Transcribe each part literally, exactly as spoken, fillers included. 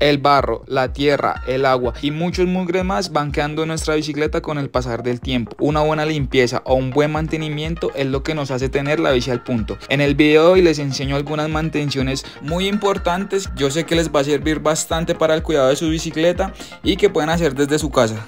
El barro, la tierra, el agua y muchos mugres más van quedando en nuestra bicicleta con el pasar del tiempo. Una buena limpieza o un buen mantenimiento es lo que nos hace tener la bici al punto. En el video de hoy les enseño algunas mantenciones muy importantes. Yo sé que les va a servir bastante para el cuidado de su bicicleta y que pueden hacer desde su casa.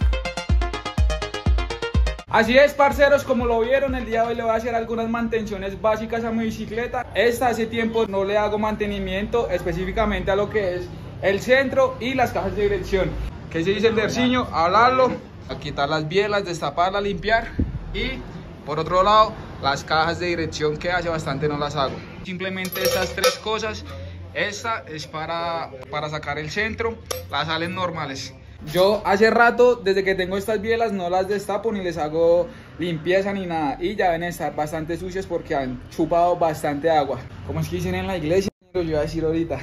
Así es, parceros, como lo vieron, el día de hoy le voy a hacer algunas mantenciones básicas a mi bicicleta. Esta hace tiempo no le hago mantenimiento específicamente a lo que es el centro y las cajas de dirección. ¿Qué se dice el derciño? Hablarlo, a quitar las bielas, destaparlas, limpiar. Y por otro lado, las cajas de dirección que hace bastante no las hago. Simplemente estas tres cosas. Esta es para, para sacar el centro, las sales normales. Yo hace rato, desde que tengo estas bielas, no las destapo ni les hago limpieza ni nada. Y ya deben estar bastante sucias porque han chupado bastante agua. ¿Cómo es que dicen en la iglesia? Lo iba a decir ahorita.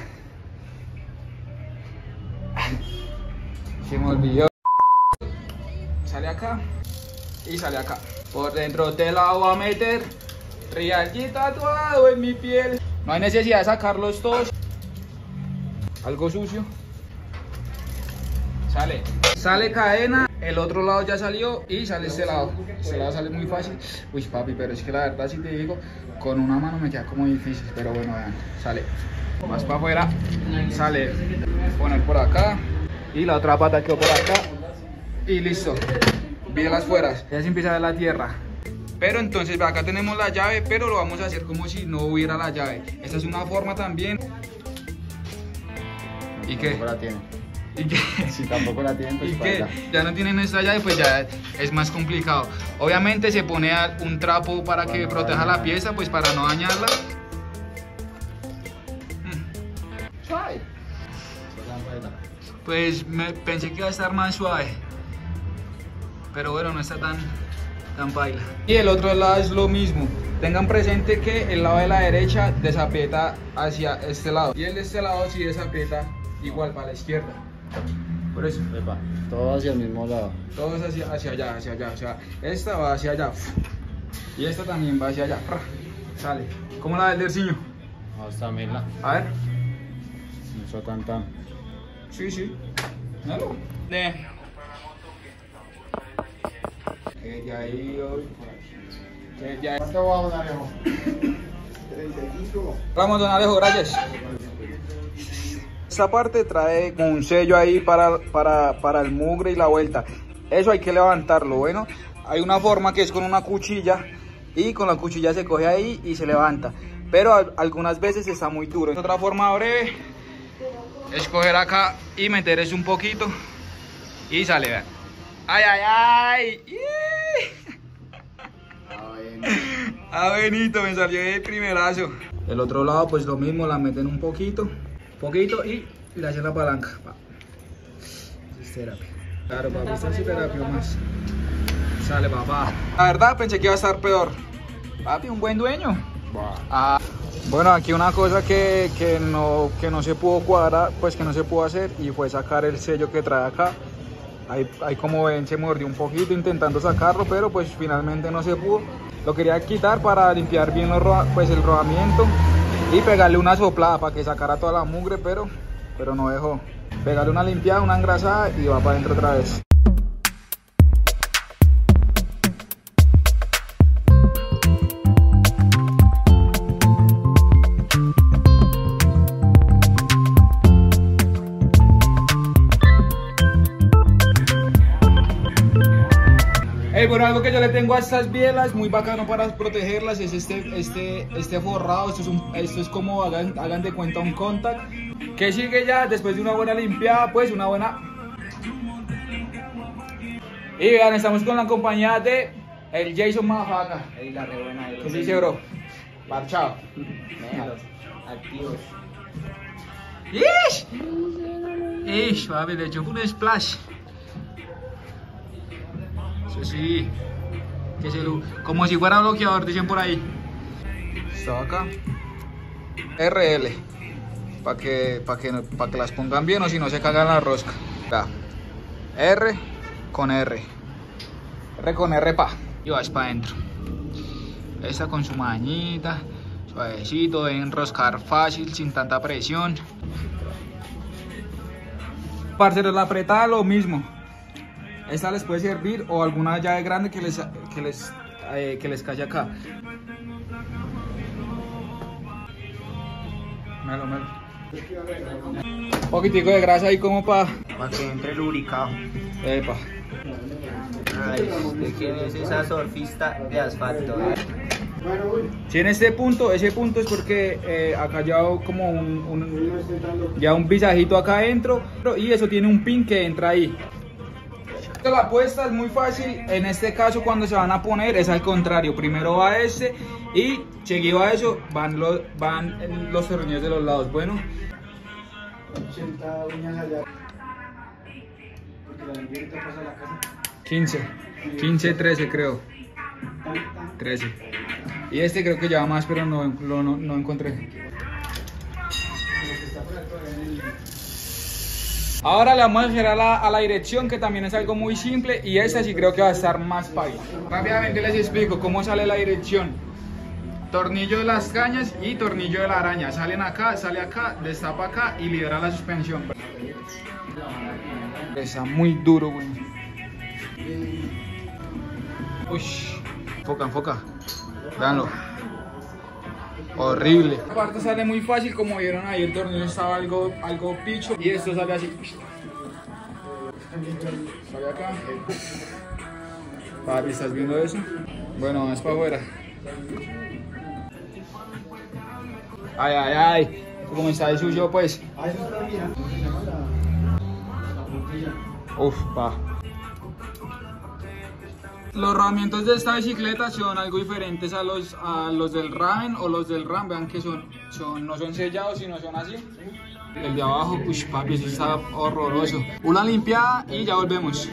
Se me olvidó. Sale acá y sale acá. Por dentro te la voy a meter. Realty tatuado en mi piel. No hay necesidad de sacarlos todos. Algo sucio. Sale. Sale cadena. El otro lado ya salió y sale este lado. Este lado sale muy fácil. Uy, papi, pero es que la verdad, si te digo, con una mano me queda como difícil. Pero bueno, vean, sale. Más para afuera. Sale. Poner por acá. Y la otra pata quedó por acá. Y listo. Bielas fuera. Ya se empieza a ver la tierra. Pero entonces acá tenemos la llave, pero lo vamos a hacer como si no hubiera la llave. Esta es una forma también. ¿Y qué? Tampoco la tiene. ¿Y qué? Si tampoco la tienen, pues ¿Y qué? Ya no tienen esta llave, pues ya es más complicado. Obviamente se pone un trapo para que proteja la pieza, pues para no dañarla. Suave. Pues me pensé que iba a estar más suave. Pero bueno, no está tan, tan paila. Y el otro lado es lo mismo. Tengan presente que el lado de la derecha desaprieta hacia este lado. Y el de este lado sí desaprieta igual para la izquierda. Por eso. Epa, todo hacia el mismo lado. Todo es hacia, hacia allá, hacia allá. O sea, esta va hacia allá. Y esta también va hacia allá. Sale. ¿Cómo la del derciño? Hasta mirla. A ver. No está tan tan. Sí, sí. Míralo. De. Ella ahí hoy. Ella ahí. ¿Cuánto vamos, don Alejo? treinta y cinco. Vamos, don Alejo, gracias. Esta parte trae un sello ahí para, para, para el mugre y la vuelta. Eso hay que levantarlo. Bueno, hay una forma que es con una cuchilla y con la cuchilla se coge ahí y se levanta. Pero a, algunas veces está muy duro. Otra forma breve es coger acá y meter eso un poquito y sale, vean. ¡Ay, ay, ay! Ah, Benito, me salió el primerazo. El otro lado pues lo mismo, la meten un poquito, poquito y le hacen la palanca. Es terapia. Claro, papi, esta es terapia más. Sale, papá. La verdad pensé que iba a estar peor. Papi, un buen dueño. Ah, bueno, aquí una cosa que, que, no, que no se pudo cuadrar, pues que no se pudo hacer, y fue sacar el sello que trae acá. Ahí, ahí como ven se mordió un poquito intentando sacarlo, pero pues finalmente no se pudo. Lo quería quitar para limpiar bien los roja, pues el rodamiento y pegarle una soplada para que sacara toda la mugre, pero, pero no dejó. Pegarle una limpiada, una engrasada y va para adentro otra vez. Eh, bueno, algo que yo le tengo a estas bielas muy bacano para protegerlas es este, este, este forrado. Esto es, un, esto es como hagan, hagan de cuenta un contact que sigue ya después de una buena limpiada, pues una buena. Y vean, estamos con la compañía de el Jason Mafaca. Ey, la re buena. ¿Qué se dice, bro? Parchado. Activos. ¡Ish! ¡Ish! Papi, le echó un splash. Eso sí, que se lo, como si fuera bloqueador, dicen por ahí. Está acá. R L. Para que, pa que, pa que las pongan bien o si no se cagan la rosca. Ya. R con R. R con R pa. Y vas para adentro. Esta con su mañita. Suavecito, de enroscar fácil, sin tanta presión. Parceros, la apretada lo mismo. Esta les puede servir o alguna llave grande que les, que les, eh, que les calle acá. Melo, melo. Un poquitico de grasa ahí como para... Para que entre lubricado. Epa. Ay, ¿de quién es esa surfista de asfalto? Si en este punto, ese punto es porque eh, acá ya como un, un, ya un visajito acá adentro y eso tiene un pin que entra ahí. La puesta es muy fácil, en este caso cuando se van a poner es al contrario, primero va este y seguido a eso van los, van los tornillos de los lados. Bueno, quince, quince, trece creo, trece. Y este creo que lleva más, pero no, lo, no, no encontré. Ahora le vamos a girar a la, a la dirección, que también es algo muy simple. Y esta sí creo que va a estar más fácil. Rápidamente les explico cómo sale la dirección. Tornillo de las cañas y tornillo de la araña. Salen acá, sale acá, destapa acá y libera la suspensión. Está muy duro, güey. Uy, enfoca, enfoca. Véanlo. Horrible. Esta parte sale muy fácil, como vieron ahí el tornillo estaba algo, algo picho y esto sale así. Sale acá. Papi, ¿estás viendo eso? Bueno, vamos para afuera. Ay, ay, ay. Como está de suyo, pues. Uf, pa. Los rodamientos de esta bicicleta son algo diferentes a los, a los del Raven o los del Ram. Vean que son, son, no son sellados, sino son así. El de abajo, uy, papi, eso está horroroso. Una limpiada y ya volvemos.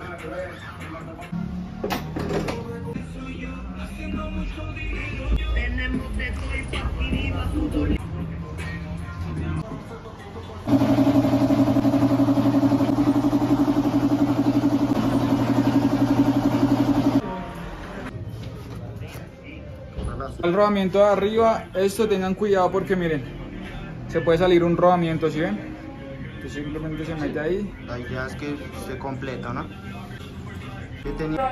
El rodamiento de arriba, esto tengan cuidado porque miren, se puede salir un rodamiento, ¿sí ven? Entonces simplemente se mete ahí. La idea es que esté completo, ¿no? Yo tenía...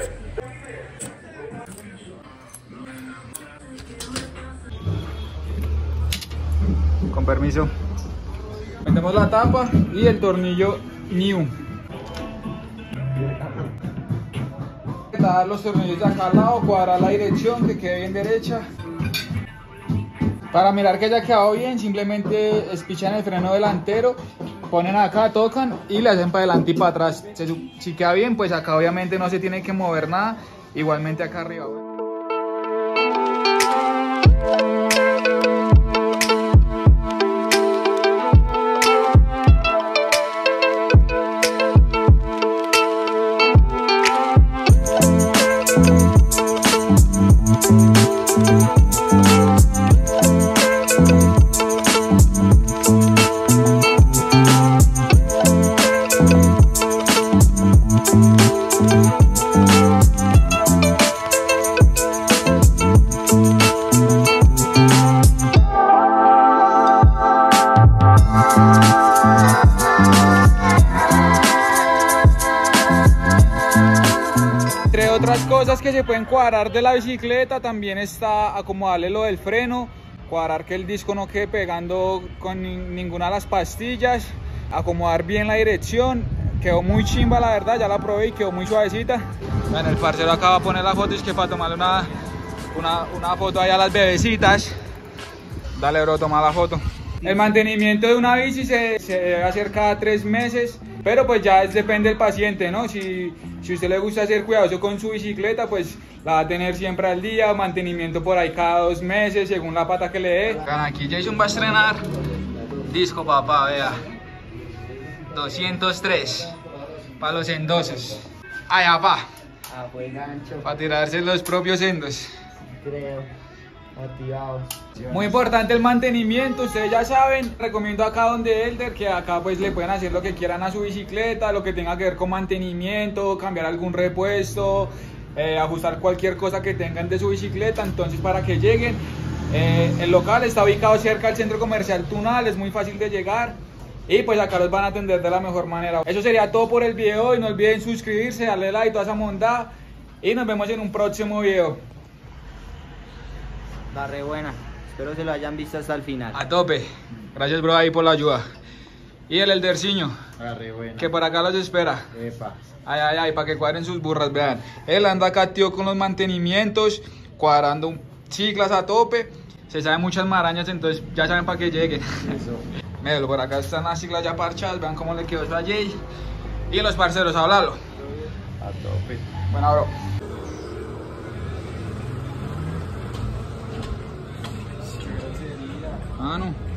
Con permiso. Metemos la tapa y el tornillo new. Dar los tornillos de acá al lado, cuadrar la dirección que quede bien derecha. Para mirar que haya quedado bien, simplemente espichan el freno delantero, ponen acá, tocan y le hacen para adelante y para atrás. Si queda bien, pues acá obviamente no se tiene que mover nada, igualmente acá arriba. Entre otras cosas que se pueden cuadrar de la bicicleta, también está acomodarle lo del freno, cuadrar que el disco no quede pegando con ni ninguna de las pastillas, acomodar bien la dirección. Quedó muy chimba, la verdad, ya la probé y quedó muy suavecita. Bueno, el parcero acaba de poner la foto, es que para tomarle una, una, una foto ahí a las bebecitas. Dale, bro, toma la foto. El mantenimiento de una bici se, se debe hacer cada tres meses, pero pues ya es, depende del paciente, ¿no? Si, si a usted le gusta ser cuidadoso con su bicicleta, pues la va a tener siempre al día, mantenimiento por ahí cada dos meses, según la pata que le dé. Aquí Jason va a estrenar disco, papá, vea. doscientos tres, para los endosos. Allá va. Ah, fue gancho. Para tirarse los propios endos. Creo. Motivados. Muy importante el mantenimiento, ustedes ya saben, recomiendo acá donde Elder, que acá pues le pueden hacer lo que quieran a su bicicleta, lo que tenga que ver con mantenimiento, cambiar algún repuesto, eh, ajustar cualquier cosa que tengan de su bicicleta. Entonces, para que lleguen, eh, el local está ubicado cerca del centro comercial Tunal, es muy fácil de llegar. Y pues acá los van a atender de la mejor manera. Eso sería todo por el video y no olviden suscribirse, darle like, toda esa monda. Y nos vemos en un próximo video. Va re buena. Espero se lo hayan visto hasta el final. A tope. Gracias, bro, ahí por la ayuda. Y el Elderciño, Arre, buena. que por acá los espera. Epa. Ay, ay, ay, para que cuadren sus burras, vean. Él anda acá, tío, con los mantenimientos, cuadrando ciclas a tope. Se saben muchas marañas, entonces ya saben para que lleguen. Eso. Míralo, por acá están las ciclas ya parchadas, vean cómo le quedó eso a Jay. Y los parceros, háblalo. A tope. Bueno, bro. Ah, no.